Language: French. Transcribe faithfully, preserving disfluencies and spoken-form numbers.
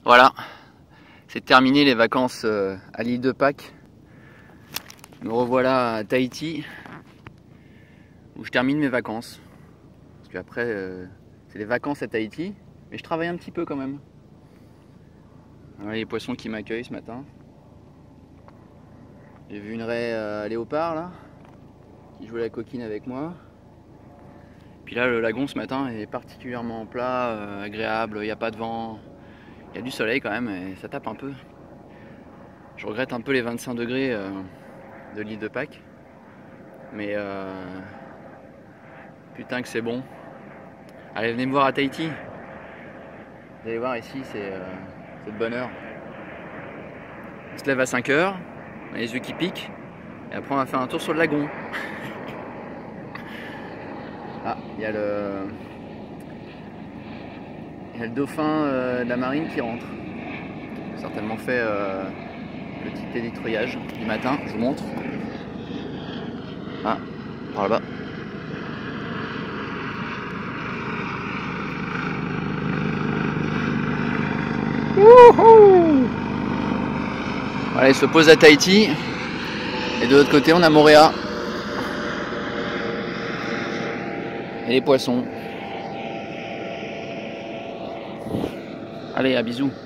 Voilà, c'est terminé les vacances à l'île de Pâques. Me revoilà à Tahiti, où je termine mes vacances. Parce qu'après, euh, c'est les vacances à Tahiti, mais je travaille un petit peu quand même. Voilà les poissons qui m'accueillent ce matin. J'ai vu une raie euh, léopard là, qui jouait la coquine avec moi. Puis là, le lagon ce matin est particulièrement plat, euh, agréable, il n'y a pas de vent. Il y a du soleil quand même et ça tape un peu. Je regrette un peu les vingt-cinq degrés euh, de l'île de Pâques. Mais euh, putain que c'est bon. Allez, venez me voir à Tahiti. Vous allez voir ici, c'est euh, de bonheur. On se lève à cinq heures, on a les yeux qui piquent. Et après on va faire un tour sur le lagon. Ah, il y a le... Il y a le dauphin euh, de la marine qui rentre. J'ai certainement fait euh, le petit péditreuillage du matin, je vous montre. Ah, par là-bas. Wouhou! Voilà, il se pose à Tahiti. Et de l'autre côté, on a Moorea. Et les poissons. Allez, à bisous.